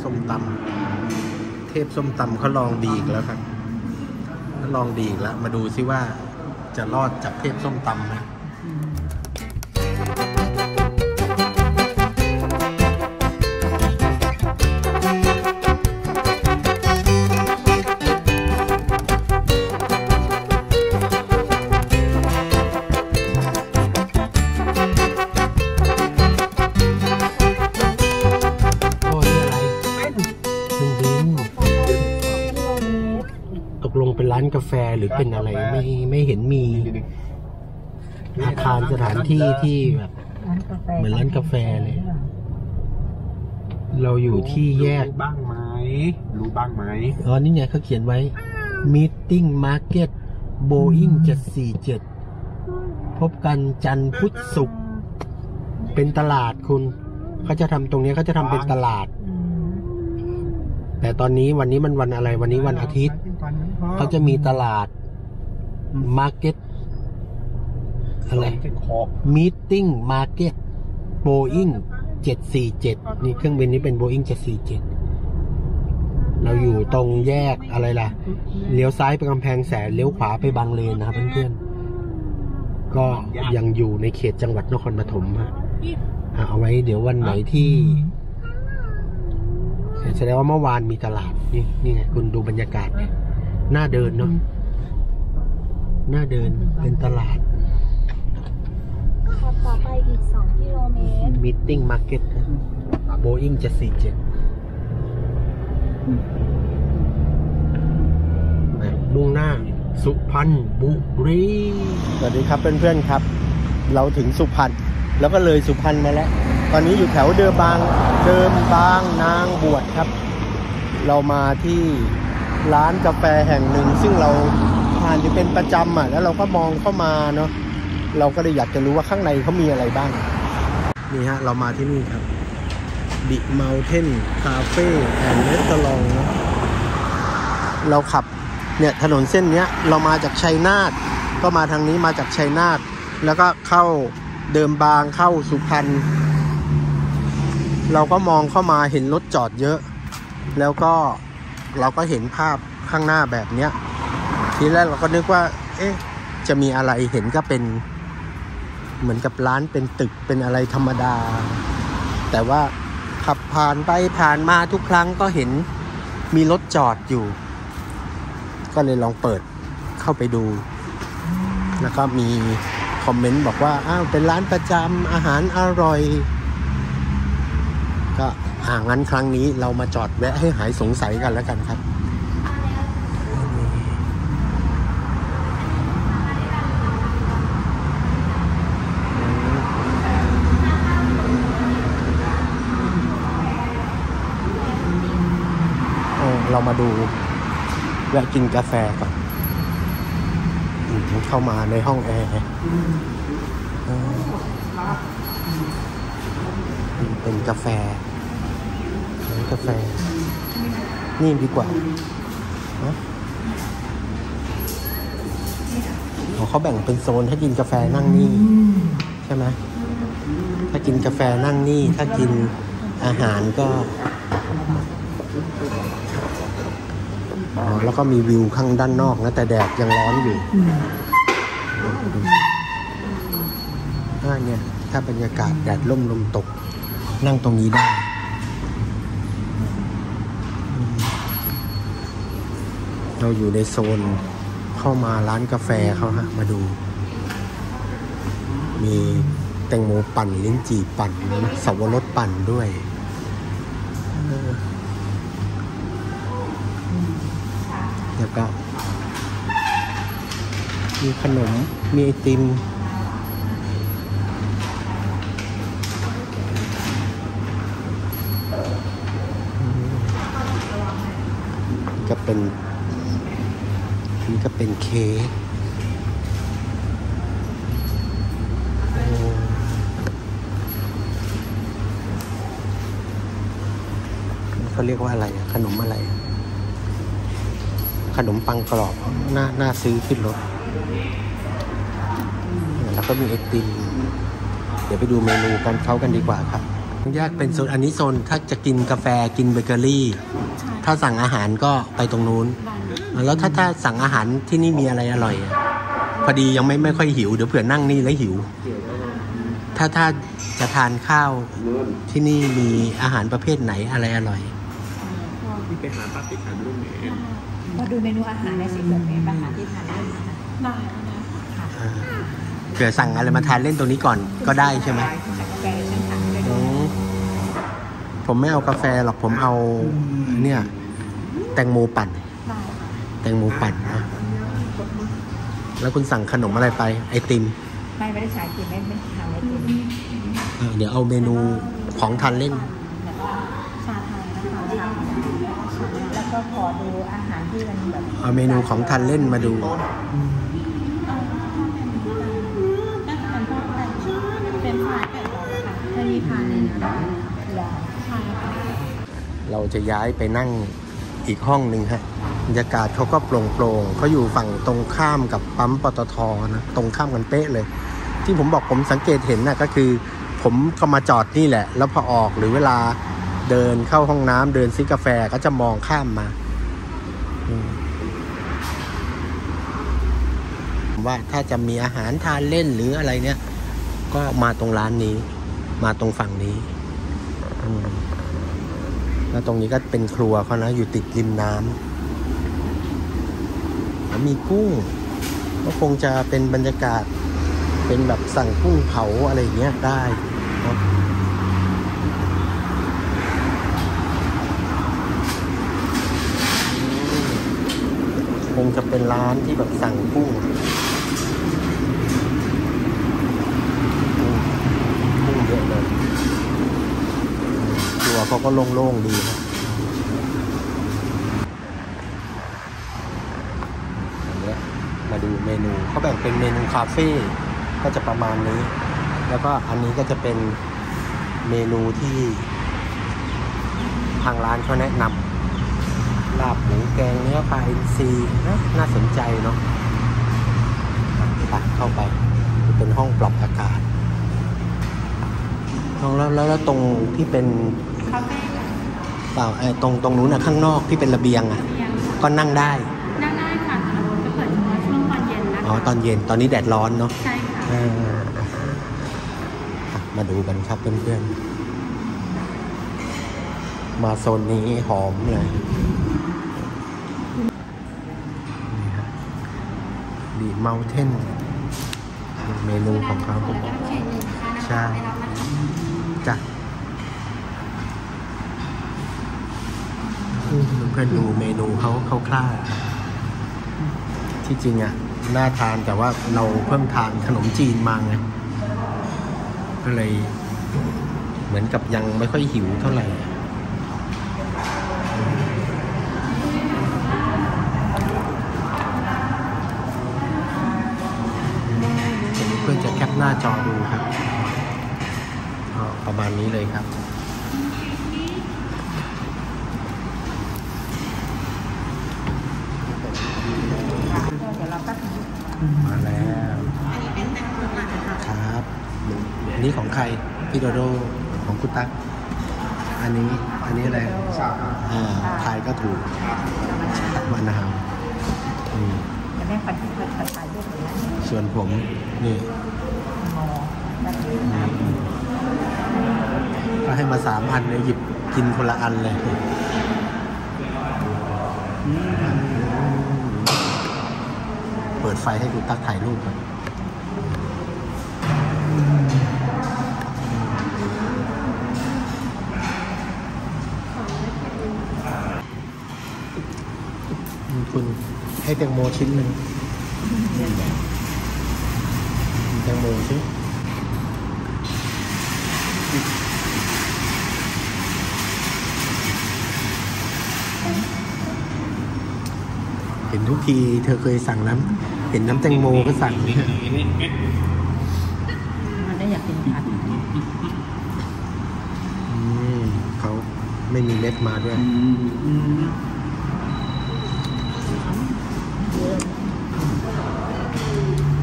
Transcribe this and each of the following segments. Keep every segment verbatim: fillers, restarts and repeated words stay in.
ส้มตำเทพส้มตำเขาลองดีอีกแล้วครับเขาลองดีอีกแล้วมาดูซิว่าจะรอดจากเทพส้มตำไหมลงเป็นร้านกาแฟหรือเป็นอะไรไม่ไม่เห็นมีอาคารสถานที่ที่แบบเหมือนร้านกาแฟเลยเราอยู่ที่แยกบ้างไหมรู้บ้างไหมอ๋อนี่ไงเขาเขียนไว้ Meeting Market Boeing เจ็ดสี่เจ็ดพบกันจันทร์พุธศุกร์เป็นตลาดคุณเขาจะทำตรงนี้เขาจะทำเป็นตลาดแต่ตอนนี้วันนี้มันวันอะไรวันนี้วันอาทิตย์เขาจะมีตลาด Market อะไร Meeting Market Boeing เจ็ดสี่เจ็ดนี่เครื่องบินนี้เป็น Boeing เจ็ดสี่เจ็ดเราอยู่ตรงแยกอะไรล่ะเลี้ยวซ้ายไปกำแพงแสนเลี้ยวขวาไปบางเลนนะครับเพื่อนๆก็ยังอยู่ในเขตจังหวัดนครปฐมฮะเอาไว้เดี๋ยววันไหนที่แสดงว่าเมื่อวานมีตลาดนี่นี่ไงคุณดูบรรยากาศน่าเดินเนาะน่าเดินเป็นตลาดขับต่อไปอีกสองกิโลเมตร Meeting Market Boeing เจ็ดสี่เจ็ดมุ่งหน้าสุพรรณบุรีสวัสดีครับเพื่อนๆครับเราถึงสุพรรณแล้วก็เลยสุพรรณมาแล้วตอนนี้อยู่แถวเดิมบางเดิมบางนางบวชครับเรามาที่ร้านกาแฟแห่งหนึ่งซึ่งเราผ่านจะเป็นประจำอ่ะแล้วเราก็มองเข้ามาเนาะเราก็เลยอยากจะรู้ว่าข้างในเขามีอะไรบ้างนี่ฮะเรามาที่นี่ครับ The Mountain Cafe and Restaurant นะเราขับเนี่ยถนนเส้นเนี้ยเรามาจากชัยนาทก็มาทางนี้มาจากชัยนาทแล้วก็เข้าเดิมบางเข้าสุพรรณเราก็มองเข้ามาเห็นรถจอดเยอะแล้วก็เราก็เห็นภาพข้างหน้าแบบเนี้ยทีแรกเราก็นึกว่าเอ๊ะจะมีอะไรเห็นก็เป็นเหมือนกับร้านเป็นตึกเป็นอะไรธรรมดาแต่ว่าขับผ่านไปผ่านมาทุกครั้งก็เห็นมีรถจอดอยู่ก็เลยลองเปิดเข้าไปดูแล้วก็มีคอมเมนต์บอกว่าอ้าวเป็นร้านประจำอาหารอร่อยก็อ่างั้นครั้งนี้เรามาจอดแวะให้หายสงสัยกันแล้วกันครับเรามาดูแวะกินกาแฟก่อนเข้ามาในห้องแอร์เป็นกาแฟกาแฟนี่ดีกว่าเขาแบ่งเป็นโซนถ้ากินกาแฟนั่งนี่ใช่ไหมถ้ากินกาแฟนั่งนี่ถ้ากินอาหารก็แล้วก็มีวิวข้างด้านนอกนะแต่แดดยังร้อนอยู่ถ้าเนี่ยถ้าบรรยากาศแดดร่มลมตกนั่งตรงนี้ได้เราอยู่ในโซนเข้ามาร้านกาแฟเขาฮะมาดูมีแตงโมปั่นลิ้นจี่ปั่นสับปะรดปั่นด้วยแล้วก็มีขนมมีไอติมก็เป็นนี่ก็เป็นเค้กเขาเรียกว่าอะไรขนมอะไรขนมปังกรอบน่าน่าซื้อขึ้นรถแล้วก็มีไอติมเดี๋ยวไปดูเมนูกันเขากันดีกว่าครับแยกเป็นโซนอันนี้โซนถ้าจะกินกาแฟกินเบเกอรี่ถ้าสั่งอาหารก็ไปตรงนู้นแล้วถ้าถ้าสั่งอาหารที่นี่มีอะไรอร่อยอะพอดียังไม่ไม่ค่อยหิวเดี๋ยวเผื่อนั่งนี่แล้วหิวถ้าถ้าจะทานข้าวที่นี่มีอาหารประเภทไหนอะไรอร่อยที่ไปหาป้าติดทานรุ่นเองมาดูเมนูอาหารในสิเกิดมีอาหารที่ทานได้ไหมคะได้ค่ะเผื่อสั่งอะไรมาทานเล่นตรงนี้ก่อนก็ได้ใช่ไหมกาแฟเช่นกันได้อืมผมไม่เอากาแฟหรอกผมเอาเนี่ยแตงโมปั่นแตงโมปั่นนะแล้วคุณสั่งขนมอะไรไปไอติมไม่ไม่ได้ใช้กินไม่ไม่ทานไม่กินเออเดี๋ยวเอาเมนูของทานเล่นแล้วก็ชาไทยนะคะแล้วก็ขอดูอาหารที่มันแบบเอาเมนูของทานเล่นมาดูเป็นฝ่ายไก่ดองค่ะไม่มีทานในนี้ได้ใช่ค่ะเราจะย้ายไปนั่งอีกห้องหนึ่งฮะบรรยากาศเขาก็โปร่งโปร่งเขาอยู่ฝั่งตรงข้ามกับปั๊มปตทนะตรงข้ามกันเป๊ะเลย ที่ผมบอกผมสังเกตเห็นนะก็คือ ผมก็มาจอดนี่แหละ แล้วพอออกหรือเวลาเดินเข้าห้องน้ำเดินซื้อกาแฟก็จะมองข้ามมาว่าถ้าจะมีอาหารทานเล่นหรืออะไรเนี่ยก็มาตรงร้านนี้ มาตรงฝั่งนี้แล้วตรงนี้ก็เป็นครัวเขานะอยู่ติดริมน้ำแล้วมีกุ้งก็คงจะเป็นบรรยากาศเป็นแบบสั่งกุ้งเผาอะไรอย่างเงี้ยได้นะคงจะเป็นร้านที่แบบสั่งกุ้งกุ้งเยอะเลยตัวเขาก็โล่งๆดีนะอันนี้มาดูเมนูเขาแบ่งเป็นเมนูคาเฟ่ก็จะประมาณนี้แล้วก็อันนี้ก็จะเป็นเมนูที่ทางร้านเขาแนะนำลาบหมูแกงเนื้อปลาอินทรีนะน่าสนใจเนาะตักเข้าไปเป็นห้องปรับอากาศแล้วแล้วแล้วตรงที่เป็นเปล่าไอ้ตรงตรงนู้นอ่ะข้างนอกที่เป็นระเบียงอ่ะก็นั่งได้นั่งได้ค่ะจะเปิดเฉพาะช่วงตอนเย็นนะคะอ๋อตอนเย็นตอนนี้แดดร้อนเนาะใช่ค่ะอ่ามาดูกันครับเพื่อนๆมาโซนนี้หอมเลยนี่ฮะดีเมาเทนเมนูของเขาใช่จ้ะเพื่อนดูเมนูเขาคร่าวๆที่จริงอ่ะน่าทานแต่ว่าเราเพิ่งทานขนมจีนมาไงก็เลยเหมือนกับยังไม่ค่อยหิวเท่าไหร่เพื่อนจะแคปหน้าจอดูครับประมาณนี้เลยครับมาแล้วครับอันนี้ของใครพี่โดโดของคุณตั๊กอันนี้อันนี้อะไรอ่าทายก็ถูกมะนาวอืมจะได้ปัดที่เปิดถ่ายรูปเลยนะส่วนผมนี่ก็ให้มาสามอันเลยหยิบกินคนละอันเลยเปิดไฟให้คุณตั๊กถ่ายรูปก่อนคุณให้แตงโมชิ้นหนึ่งแตงโมชิ้นเห็นทุกทีเธอเคยสั่งน้ำเห็นน้ำแตงโมก็สั่งเนี่ยมันได้อยากกินผัดอืมเขาไม่มีเม็ดมาด้วย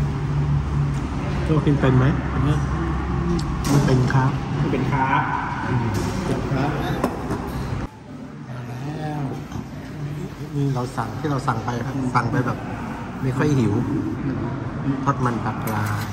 โจกินเป็นไหมไม่เป็นครับเป็นค้าครับมาแล้วนี่เราสั่งที่เราสั่งไปครับสั่งไปแบบไม่ค่อยหิวทอดมันปลากราย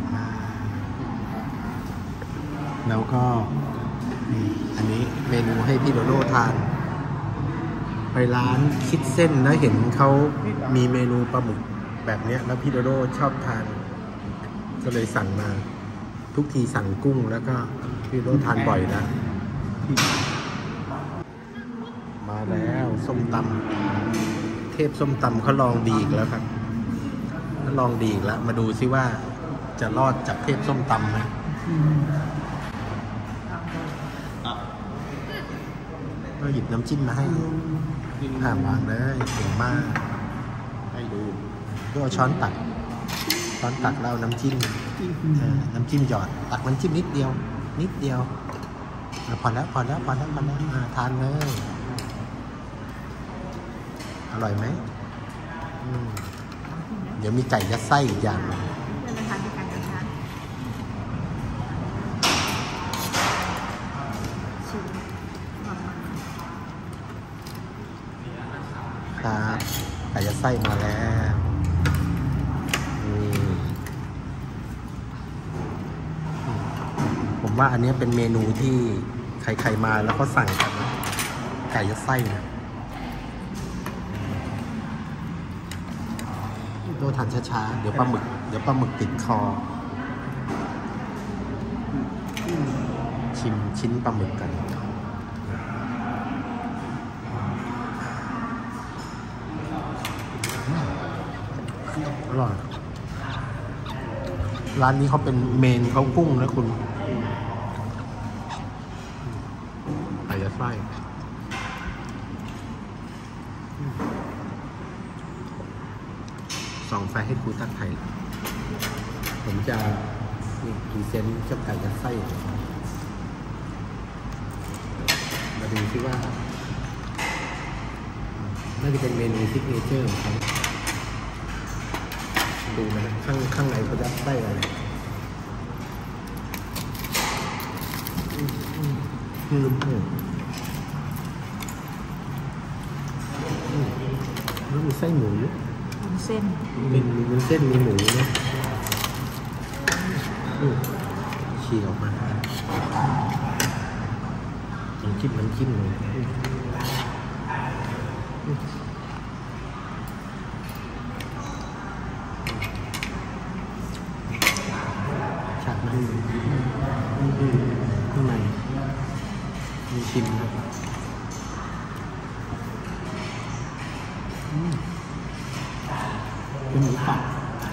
แล้วก็นี่อันนี้เมนูให้พี่โดโดทานไปร้านคิดเส้นแล้วเห็นเขามีเมนูปลาหมึกแบบนี้แล้วพี่โดโดชอบทานก็เลยสั่งมาทุกทีสั่งกุ้งแล้วก็พี่โดโดทานบ่อยนะมาแล้วส้มตำเทพส้มตำเขาลองดีอีกแล้วครับเขาลองดีอีกแล้วมาดูซิว่าจะรอดจากเทพส้มตำไหมก็หยิบน้ำจิ้มมาให้อ่าวางเลยเก่งมากให้ดูก็เอาช้อนตักช้อนตักแล้วน้ำจิ้มน้ำจิ้มหยอดตักน้ำจิ้มนิดเดียวนิดเดียวพอแล้วพอแล้วพอแล้วพอแล้วทานเลยอร่อยไหมเดี๋ยวมีไก่ยัดไส้อีกอย่างครับไก่ยัดไส้มาแล้วผมว่าอันนี้เป็นเมนูที่ใครๆมาแล้วก็สั่งกันนะไก่ยัดไส้นะโดนทานช้าๆเดี๋ยวปลาหมึกเดี๋ยวปลาหมึกติดคอชิมชิ้นปลาหมึกกันอร่อยร้านนี้เขาเป็นเมนเขากุ้งนะคุณไก่ยัดไส้ส่องไฟให้ครูตักไทยผมจะนี่พรีเซนต์เจ้าไก่ยัดไส้มาดูซิว่าน่าจะเป็นเมนูซิกเนเจอร์ของเขาดูนะข้างข้างในเขายัดไส้อะไรคือแล้วมีไส้หมูเส้นเป็นมีเส้นมีหมูนะฉีกออกมาน้ำจิ้มน้ำจิ้มเลยฉากมันข้างในมีชิมครับเป็นหมูสับ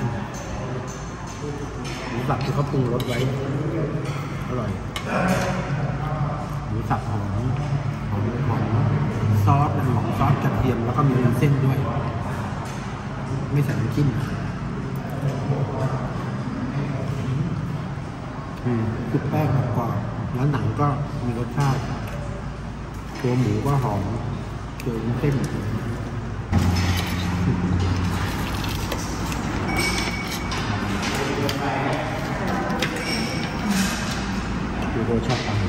หมูสับที่เขาปรุงรสไว้อร่อยหมูสับหอมหอมหอมซอสหอมซอสกระเทียมแล้วก็มีเส้นด้วยไม่ใส่น้ำจิ้มคือแป้งกรอบแล้วหนังก็มีรสชาติตัวหมูก็หอมตัวเส้นคือโรชอบตัง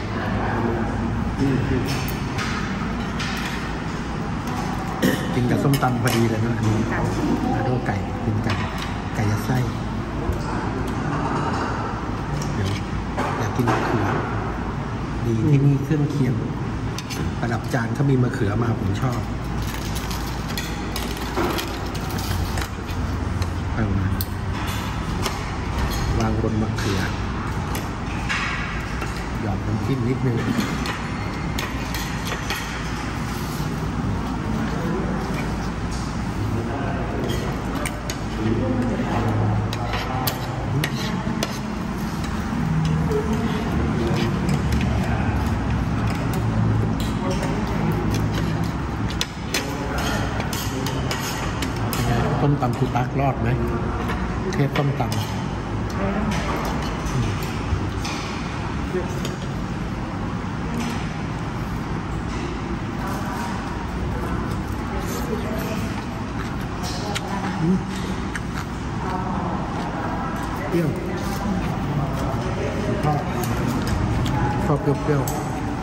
กินกับส้มตำพอดีเลยนะอันนี้อาโดไก่กินไก่ไก่ยัดไส้เดี๋ยวอยากกินมะเขือดีที่นี่เครื่องเคียงประดับจานเขามีมะเขือมาผมชอบเอามาวางบนมะเขือหยอดน้ำจิ้มนิดนึงต้มตำคูตักรอดไหมเทปต้มตำเปรี้ยวชอบชอบเปรี้ยวๆ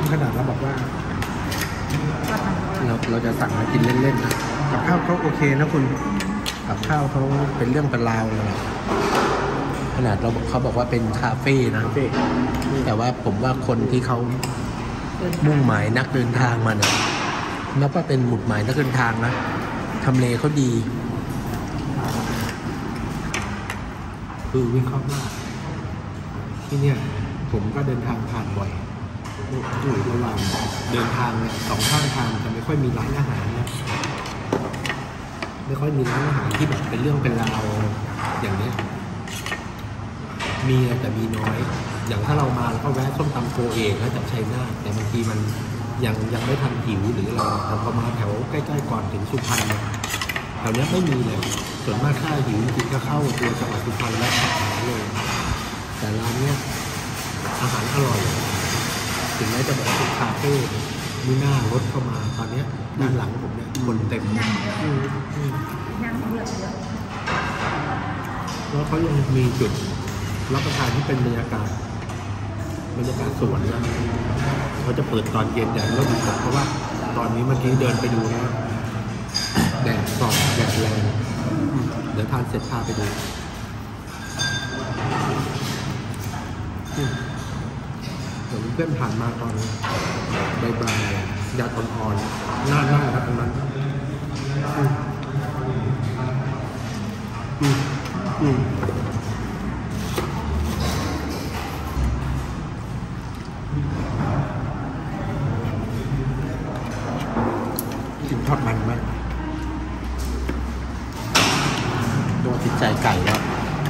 ขนาดเราบอกว่า เราเราจะสั่งมากินเล่นๆนะกับข้าวเขาโอเคนะคุณกับข้าวเขาเป็นเรื่องเป็นราวเลยขนาดเราเขาบอกว่าเป็นคาเฟ่นะแต่ว่าผมว่าคนที่เขามุ่งหมายนักเดินทางมาเนี่ยนับว่าเป็นหมุดหมายนักเดินทางนะทำเลเขาดีคือวิเคราะห์ว่าที่เนี่ยผมก็เดินทางผ่านบ่อยอยู่ระหว่างเดินทางเนี่ยสองข้างทางจะไม่ค่อยมีร้านอาหารนะไม่ค่อยมีร้านอาหารที่แบบเป็นเรื่องเป็นราวอย่างนี้มีแต่มีน้อยอย่างถ้าเรามาเราก็แวะส้มตำโกเองแล้วจากชัยนาทแต่บางทีมันยังยังไม่ทันหิวหรือเราเราพอมาแถวใกล้ๆก่อนถึงสุพรรณเนี่ยแถวนี้ไม่มีเลยส่วนมากถ้าหิวจริงก็เข้าตัวจังหวัดสุพรรณแล้วหาเลยแต่ร้านเนี้ยอาหารอร่อยถึงแม้จะบอกเป็นคาเฟ่มีหน้ารถเข้ามาตอนนี้ด้านหลังผมเนี่ยคนเต็มนั่งนั่งเยอะเยอะแล้วเขายังมีจุดรับประทานที่เป็นบรรยากาศบรรยากาศสวนนะเขาจะเปิดตอนเย็นแต่ก็ดีกว่าเพราะว่าตอนนี้เมื่อกี้เดินไปดูนะแดดส่องแดดแรงเดี๋ยวทานเสร็จพาไปดูเดี๋ยวเพื่อนผ่านมาตอนบ่ายๆยาอ่อนๆหน้าหน้าครับตรงนั้นอืมอืมกินทอดมันไหมตัวติดใจไก่แล้ว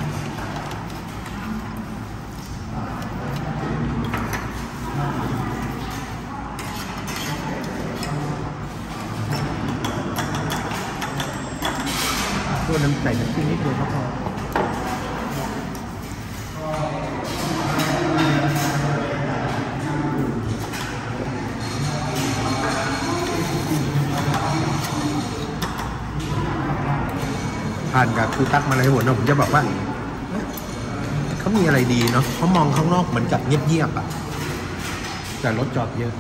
ตัวน้ำใส่น้ำจิ้มนิดเดียวก็พอผ่านกับครูตั๊กมาในหัวนะผมจะบอกว่าเขามีอะไรดีเนาะเขามองข้างนอกเหมือนกับเงียบๆอ่ะแต่รถจอดเยอะ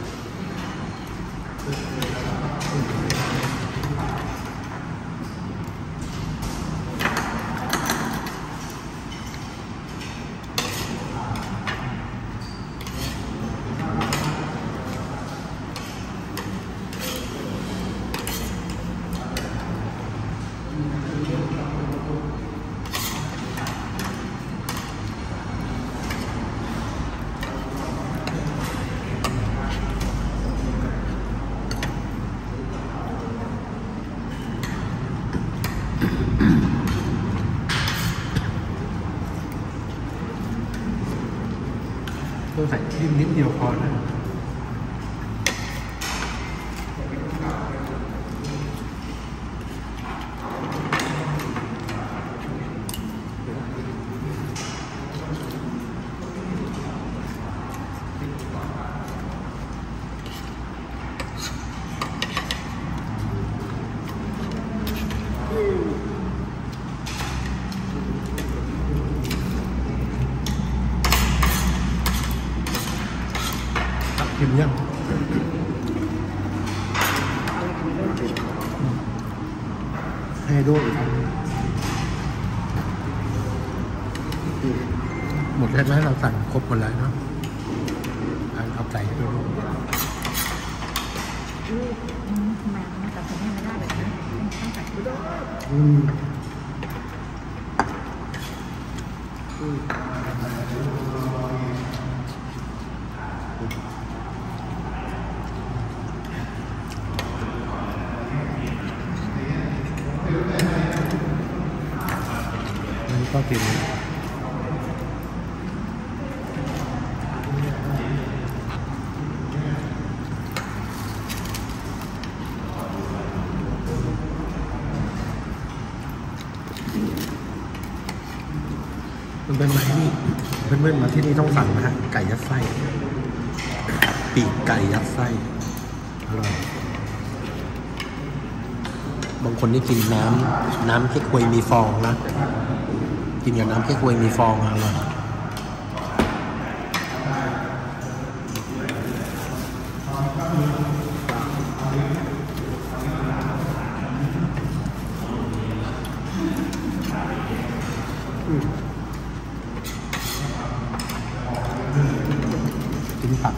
ใส่จิ้มนิดเดียวพอนะกินยังให้ดูอีกครับหมดแล้วไหมเราสั่งครบหมดแล้วเนาะเอาไก่ให้ดูมาแต่ผมยังไม่ได้เลยนะต้องใส่ดูอืมก็กินมันเป็นไหมนี่เพื่อนๆมาที่นี่ต้องสั่งนะฮะไก่ยัดไส้ปีกไก่ยัดไส้อร่อยบางคนนี่กินน้ำน้ำเค้กฮวยมีฟองนะกินกับน้ำเค้กฮวยมีฟองอร่อยกินผัก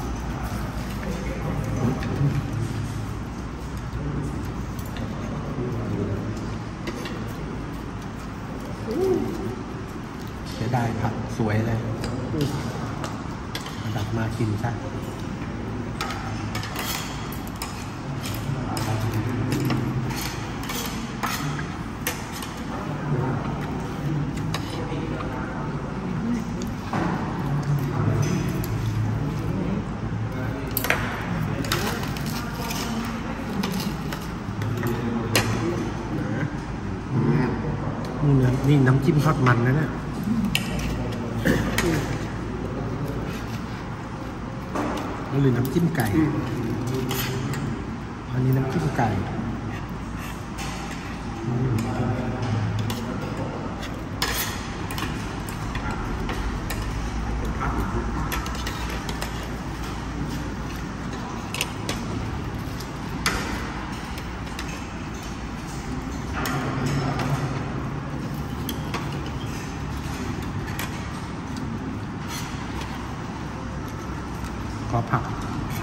เสียดายผักสวยเลยดับมากินซะนี่นี่น้ำจิ้มทอดมันนะเนี่ยหรือน้ำจิ้มไก่อันนี้น้ำจิ้มไก่ขอผัก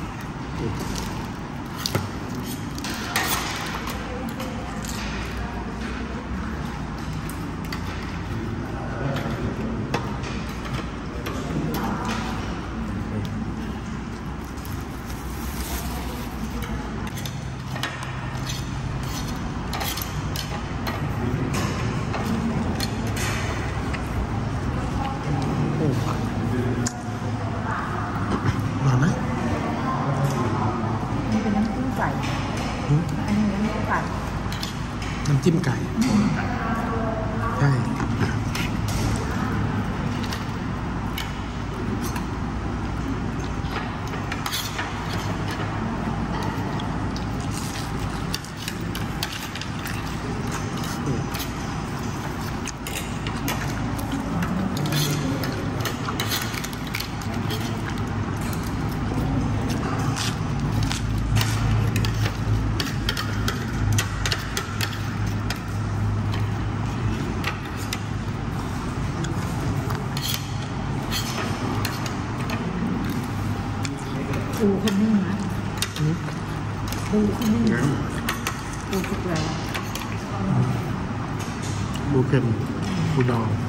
มาไหมนี่เป็นน้ำจิ้มไก่อันนี้น้ำจิ้มไก่น้ำจิ้มไก่ใช่ปูคนนึ่งนะปูคนนึ่งปูสุกแล้วบูเค็มบูดอง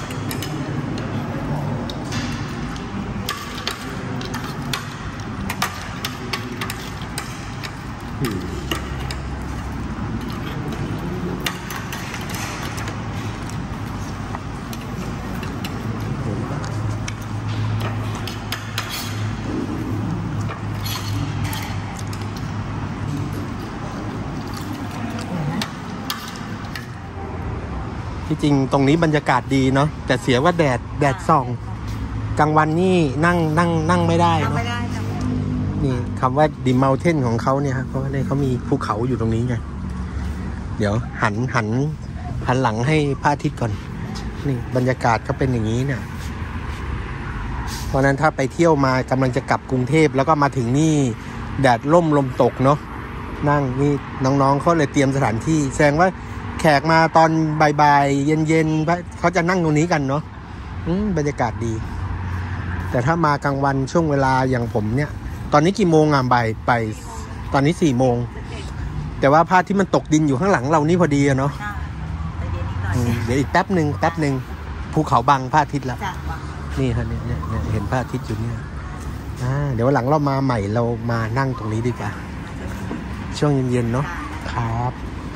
ที่จริงตรงนี้บรรยากาศดีเนาะแต่เสียว่าแดดแดดส่องกลางวันนี่นั่งนั่งนั่งไม่ได้เนาะนี่คำว่าดิมเมลเทนของเขาเนี่ยครับเพราะว่าเขามีภูเขาอยู่ตรงนี้ไงเดี๋ยวหันหันหันหลังให้พระอาทิตย์ก่อนนี่บรรยากาศก็เป็นอย่างนี้เนี่ยเพราะนั้นถ้าไปเที่ยวมากำลังจะกลับกรุงเทพแล้วก็มาถึงนี่แดดร่มลมตกเนาะนั่งนี่น้องๆเขาเลยเตรียมสถานที่แสดงว่าแขกมาตอนบ่ายๆเย็นๆเขาจะนั่งตรงนี้กันเนาะบรรยากาศดีแต่ถ้ามากลางวันช่วงเวลาอย่างผมเนี่ยตอนนี้กี่โมงอ่ะบ่ายไปตอนนี้สี่โมงแต่ว่าพระอาทิตย์มันตกดินอยู่ข้างหลังเรานี่พอดีอะเนาะเดี๋ยวอีกแป๊บหนึ่งแป๊บหนึ่งภูเขาบังพระอาทิตย์แล้วนี่ฮะเนี่ยเนี่ยเห็นพระอาทิตย์อยู่เนี่ยอ่าเดี๋ยวหลังเรามาใหม่เรามานั่งตรงนี้ดีกว่าช่วงเย็นๆเนาะครับ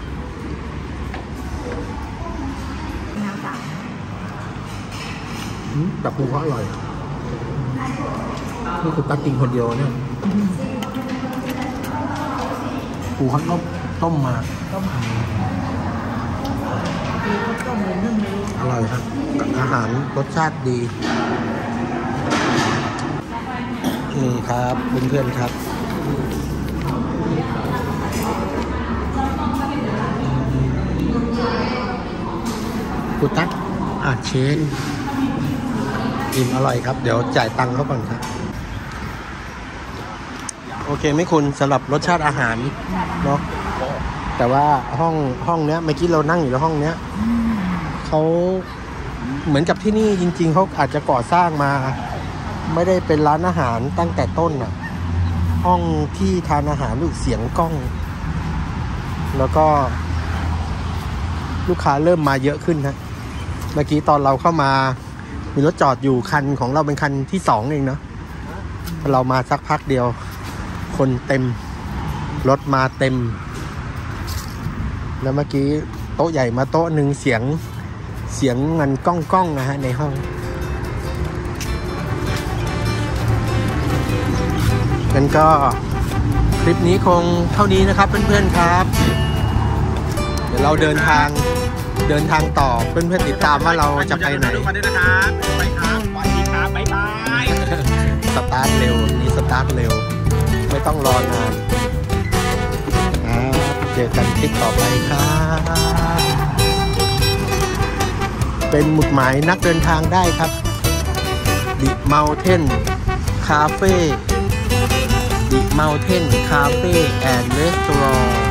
แบบปูเขาอร่อยนี่คือตักกินคนเดียวเนี่ยปูเขาต้มต้มมาต้มต้มเลยนึ่งเลยอร่อยครับอาหารรสชาติดีนี่ครับเพื่อนๆครับปูตักอ่ะเชนอิ่มอร่อยครับเดี๋ยวจ่ายตังค์เขาก่อนครับโอโอเคไหม่คุณสำหรับรสชาติอาหารเนาะแต่ว่าห้องห้องเนี้ยเมื่อกี้เรานั่งอยู่ในห้องเนี้ยเขาเหมือนกับที่นี่จริงๆเขาอาจจะก่อสร้างมาไม่ได้เป็นร้านอาหารตั้งแต่ต้นอ่ะห้องที่ทานอาหารลูกเสียงกล้องแล้วก็ลูกค้าเริ่มมาเยอะขึ้นฮะเมื่อกี้ตอนเราเข้ามามีรถจอดอยู่คันของเราเป็นคันที่สองเองเนาะเรามาสักพักเดียวคนเต็มรถมาเต็มแล้วเมื่อกี้โต๊ะใหญ่มาโต๊ะหนึ่งเสียงเสียงมันก้องก้องนะฮะในห้องงั้นก็คลิปนี้คงเท่านี้นะครับเพื่อนๆครับเดี๋ยวเราเดินทางเดินทางต่อเพื่อนๆติดตามว่าเราจะไปไหนทุกคนด้วยนะครับไปครับสวัสดีครับบ๊ายบายสตาร์ทเร็วนี่สตาร์ทเร็วไม่ต้องรอนานเจอกันคลิปต่อไปครับเป็นหมุดหมายนักเดินทางได้ครับ The Mountain Cafe The Mountain Cafe and Restaurant